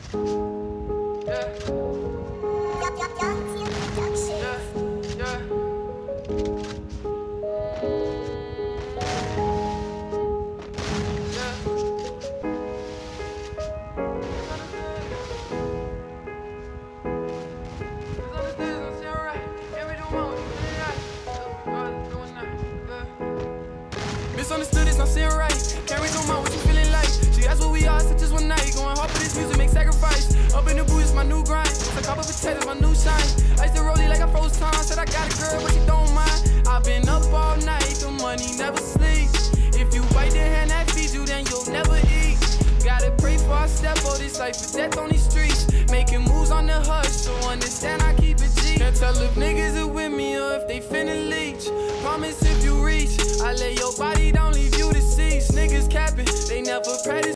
Misunderstood, it's not saying right. Can't read no mind what you feeling like. She asked what we are, so just one night. Going hard for this music, make sacrifice. Up in the booth, it's my new grind. It's a cup of potatoes, my new shine. I used to roll it like I froze time. Said I got a girl, but she don't mind. I've been up all night, the money never sleeps. If you bite the hand that feeds you, then you'll never eat. Gotta pray for I step for this life for death on these streets. Making moves on the hush, so understand I keep it G. Can't tell if niggas are with me or if they finna leech. Promise if you reach, I lay your body down, leave you deceased. Niggas capping, they never practice.